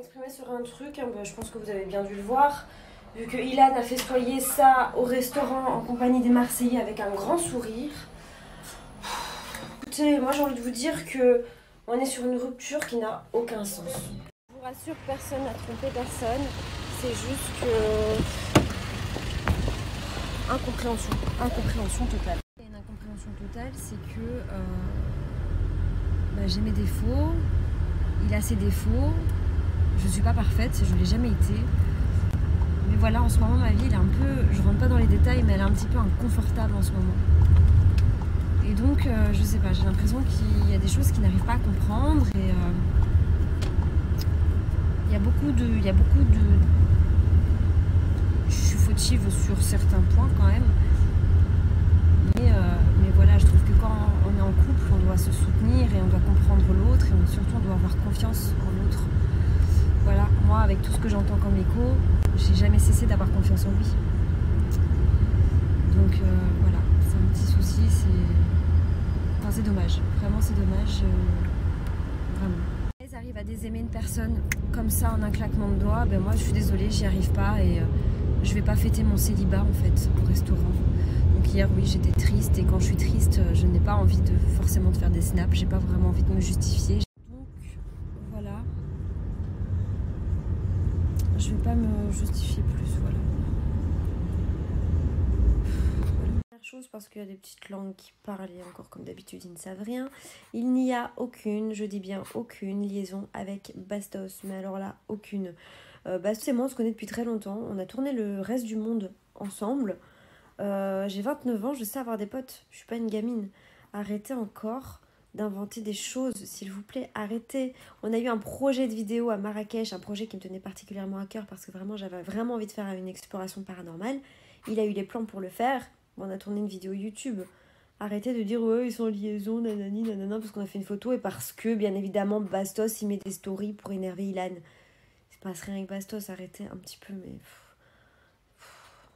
m'exprimer sur un truc, hein, bah, je pense que vous avez bien dû le voir. Vu que Ilan a festoyé ça au restaurant en compagnie des Marseillais avec un grand sourire. Écoutez, moi j'ai envie de vous dire que on est sur une rupture qui n'a aucun sens. Je vous rassure, personne n'a trompé personne. C'est juste que... Incompréhension totale. Il y a une incompréhension totale, c'est que j'ai mes défauts, il a ses défauts, je suis pas parfaite, je l'ai jamais été. Mais voilà, en ce moment, ma vie, elle est un peu, je rentre pas dans les détails, mais elle est un petit peu inconfortable en ce moment. Et donc, je sais pas, j'ai l'impression qu'il y a des choses qu'il n'arrive pas à comprendre et il y a beaucoup de... Je suis fautive sur certains points quand même. Mais voilà, je trouve que quand on est en couple, on doit se soutenir et on doit comprendre l'autre et surtout on doit avoir confiance en l'autre. Voilà, moi avec tout ce que j'entends comme écho, j'ai jamais cessé d'avoir confiance en lui. Donc voilà, c'est un petit souci, c'est dommage, vraiment c'est dommage, vraiment. Ils arrivent à désaimer une personne comme ça en un claquement de doigts, ben moi je suis désolée, j'y arrive pas et je vais pas fêter mon célibat en fait au restaurant. Donc hier oui j'étais triste et quand je suis triste je n'ai pas envie de forcément de faire des snaps, j'ai pas vraiment envie de me justifier. Donc voilà, je vais pas me justifier plus, voilà. Première chose parce qu'il y a des petites langues qui parlent et encore comme d'habitude ils ne savent rien. Il n'y a aucune, je dis bien aucune liaison avec Bastos, mais alors là aucune. Bastos et moi on se connaît depuis très longtemps, on a tourné le reste du monde ensemble. J'ai 29 ans, je sais avoir des potes, je suis pas une gamine. Arrêtez encore d'inventer des choses, s'il vous plaît, arrêtez. On a eu un projet de vidéo à Marrakech, un projet qui me tenait particulièrement à cœur parce que vraiment j'avais vraiment envie de faire une exploration paranormale. Il a eu les plans pour le faire, on a tourné une vidéo YouTube. Arrêtez de dire ouais ils sont en liaison, nanani, nanana, parce qu'on a fait une photo et parce que bien évidemment Bastos il met des stories pour énerver Ilan. Il se passe rien avec Bastos, arrêtez un petit peu mais...